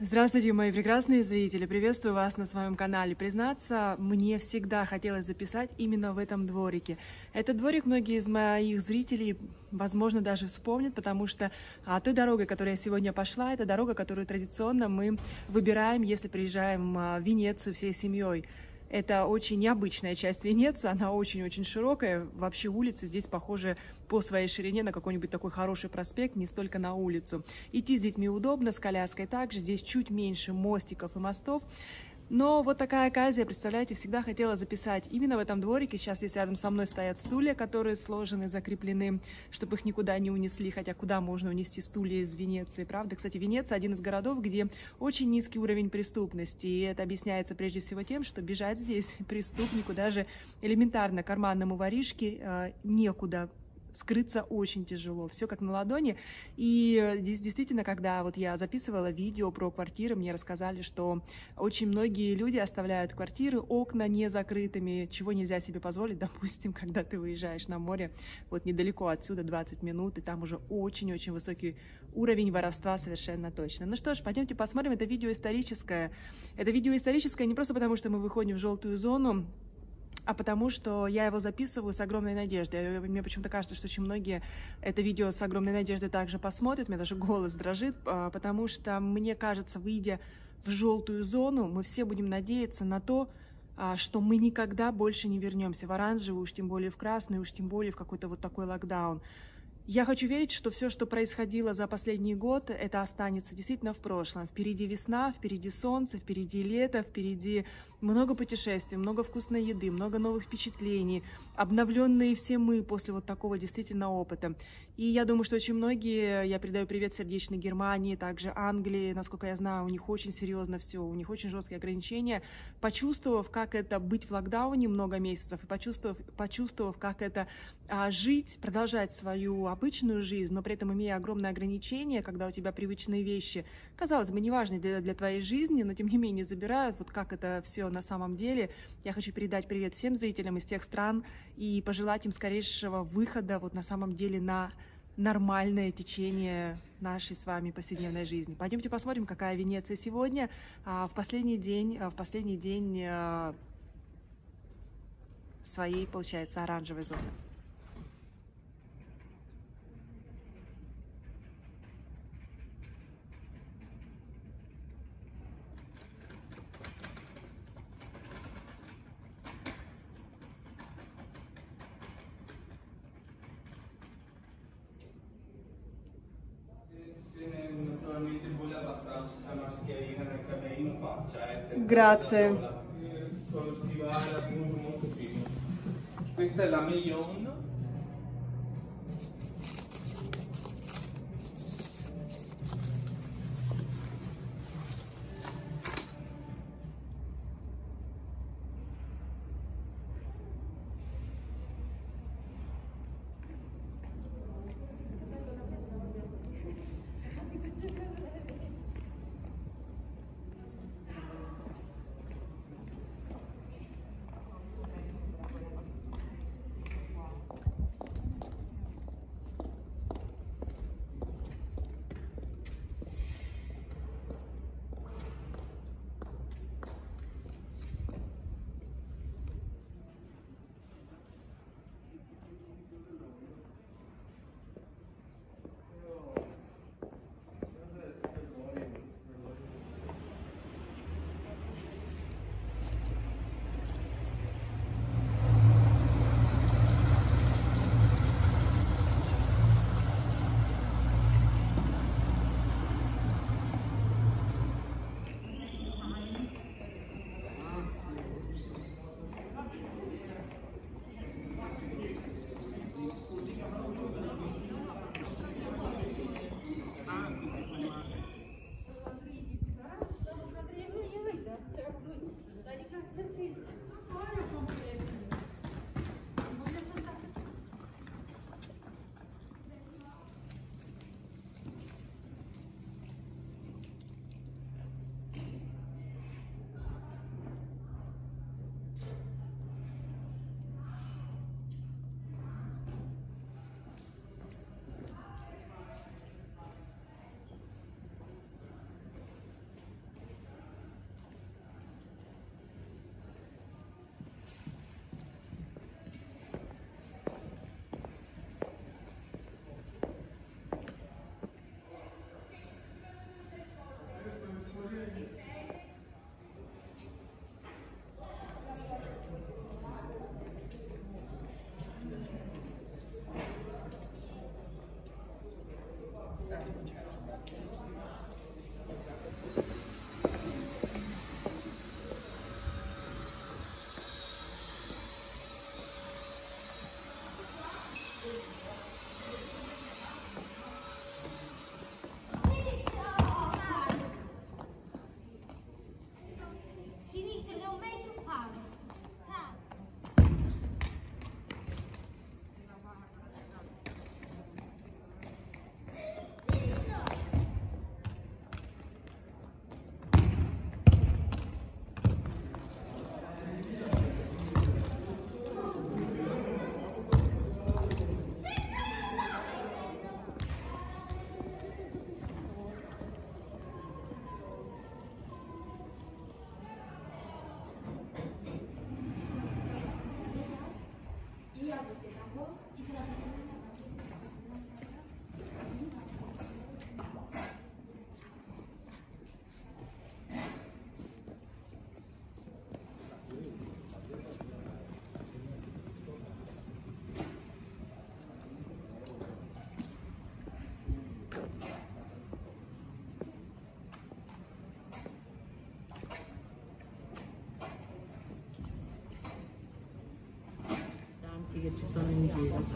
Здравствуйте, мои прекрасные зрители! Приветствую вас на своем канале. Признаться, мне всегда хотелось записать именно в этом дворике. Этот дворик многие из моих зрителей, возможно, даже вспомнят, потому что той дорогой, которой я сегодня пошла, это дорога, которую традиционно мы выбираем, если приезжаем в Венецию всей семьей. Это очень необычная часть Венеции, она очень-очень широкая. Вообще улицы здесь похожи по своей ширине на какой-нибудь такой хороший проспект, не столько на улицу. Идти с детьми удобно, с коляской также. Здесь чуть меньше мостиков и мостов. Но вот такая оказия, представляете, всегда хотела записать именно в этом дворике. Сейчас здесь рядом со мной стоят стулья, которые сложены, закреплены, чтобы их никуда не унесли. Хотя куда можно унести стулья из Венеции, правда? Кстати, Венеция один из городов, где очень низкий уровень преступности. И это объясняется прежде всего тем, что бежать здесь преступнику, даже элементарно карманному воришке, некуда. Скрыться очень тяжело, все как на ладони. И здесь действительно, когда вот я записывала видео про квартиры, мне рассказали, что очень многие люди оставляют квартиры, окна не закрытыми, чего нельзя себе позволить, допустим, когда ты выезжаешь на море, вот недалеко отсюда 20 минут, и там уже очень-очень высокий уровень воровства совершенно точно. Ну что ж, пойдемте посмотрим, это видео историческое. Это видео историческое не просто потому, что мы выходим в желтую зону, а потому что я его записываю с огромной надеждой. Мне почему-то кажется, что очень многие это видео с огромной надеждой также посмотрят. У меня даже голос дрожит, потому что, мне кажется, выйдя в желтую зону, мы все будем надеяться на то, что мы никогда больше не вернемся в оранжевую, уж тем более в красную, уж тем более в какой-то вот такой локдаун. Я хочу верить, что все, что происходило за последний год, это останется действительно в прошлом. Впереди весна, впереди солнце, впереди лето, впереди много путешествий, много вкусной еды, много новых впечатлений, обновленные все мы после вот такого действительно опыта. И я думаю, что очень многие, я передаю привет сердечной Германии, также Англии, насколько я знаю, у них очень серьезно все, у них очень жесткие ограничения. Почувствовав, как это быть в локдауне много месяцев, и почувствовав, как это жить, продолжать свою обычную жизнь, но при этом имея огромные ограничения, когда у тебя привычные вещи, казалось бы, неважные для твоей жизни, но тем не менее забирают, вот как это все на самом деле. Я хочу передать привет всем зрителям из тех стран и пожелать им скорейшего выхода вот на самом деле на нормальное течение нашей с вами повседневной жизни. Пойдемте посмотрим, какая Венеция сегодня, в последний день своей, получается, оранжевой зоны. Grazie. Con lo stivale appunto molto fino. Questa è la Meillon.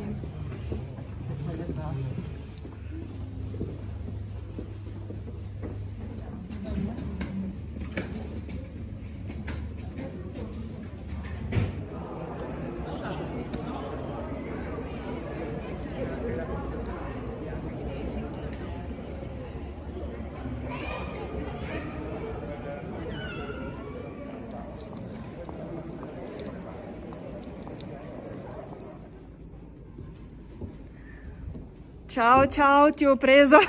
Ciao, ciao, ti ho preso.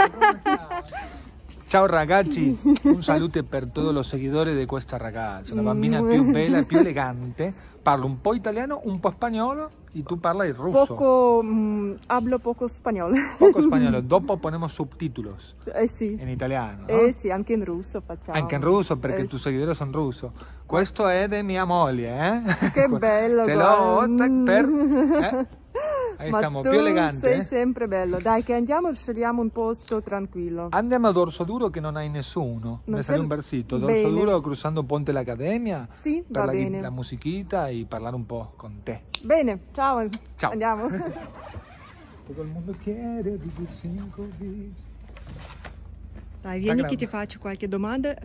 Ciao ragazzi, un saluto per tutti i seguidori di questa ragazza, una bambina più bella e più elegante, parla un po' italiano, un po' spagnolo e tu parli il russo. Hablo poco spagnolo. Poco spagnolo, dopo poniamo subtítulos Sì. in italiano, no? Sì, anche in russo facciamo. Anche in russo perché i tuoi seguidori sono russo. Questo è di mia moglie, eh? Che bello, Se guarda. lo per... Ma stiamo tu più eleganti. sei sempre bello. Dai, che andiamo, scegliamo un posto tranquillo. Andiamo a Dorso Duro che non hai nessuno. Non Mi sale c'è- un versito. Dorso Bene. Duro cruzando Ponte l'Accademia. Sì, per va bene. la musichita e parlare un po' con te. Bene, ciao. Ciao. Andiamo. Tutto il mondo chiede di dirsi così. Dai, vieni che ti faccio qualche domanda.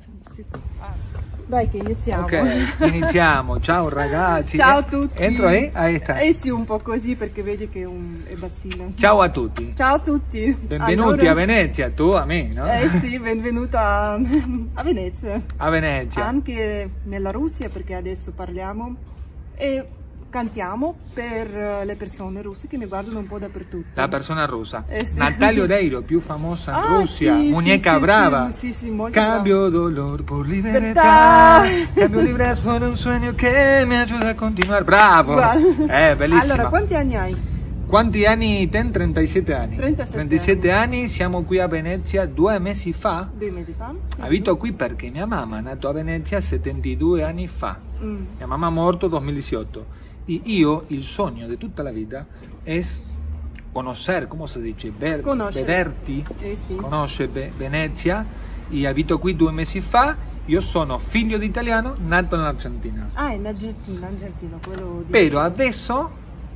Dai, che iniziamo. Ok, iniziamo. Ciao ragazzi. Ciao a tutti. Entro Ahí sta. Sì, un po' così perché vedi che è bassino. Ciao a tutti. Ciao a tutti. Benvenuti Allora- a Venezia, tu a me, no? Sì, benvenuta a Venezia. A Venezia. Anche nella Russia perché adesso parliamo e cantiamo per le persone russe che mi guardano un po' dappertutto. La persona russa. Sì. Natalia Oreiro, più famosa in Russia. Sì, Muñeca sì, brava. Sì, molto Cambio dolor por libertà, cambio libras por un sueño che mi aiuta a continuare. Bravo! Guarda. Bellissima. Allora, quanti anni hai? Quanti anni ten? 37 anni. 37 anni, siamo qui a Venezia 2 mesi fa. 2 mesi fa? Abito qui perché mia mamma è nata a Venezia 72 anni fa. Mia mamma è morta nel 2018. E io, il sogno di tutta la vita è conoscere, come si dice, vederti, sì. conoscere Venezia. E abito qui 2 mesi fa. Io sono figlio di italiano, nato in Argentina. Ah, in Argentina, quello di... Però adesso,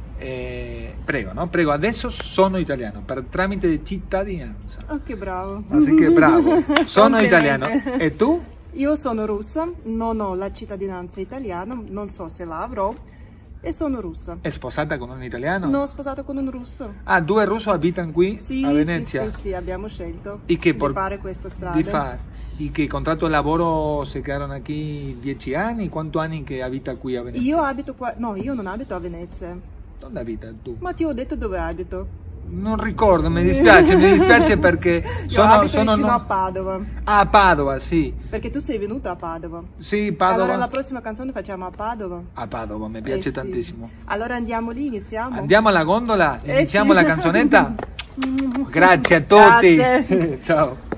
prego, adesso sono italiano per tramite di cittadinanza. Oh, che bravo. Así che bravo, sono Complimenti. italiano. E tu? Io sono russa, non ho la cittadinanza italiana, non so se la avrò, e sono russa. È sposata con un italiano? No, ho sposato con un russo. Ah, 2 russi abitano qui Sì, a Venezia? sì, abbiamo scelto E che di fare questa strada. Di fare. E che contratto di lavoro si quedarono qui 10 anni? Quanti anni che abita qui a Venezia? Io abito qua, no, io non abito a Venezia. Dove abita tu? Ma ti ho detto dove abito. Non ricordo, mi dispiace perché Io abito vicino a Padova. Ah, a Padova, sì. Perché tu sei venuta a Padova. Sì, Padova. Allora la prossima canzone facciamo a Padova. A Padova, mi piace Sì. tantissimo. Allora andiamo lì, iniziamo. Andiamo alla gondola? Iniziamo sì. la canzonetta? Grazie a tutti. Grazie. Ciao.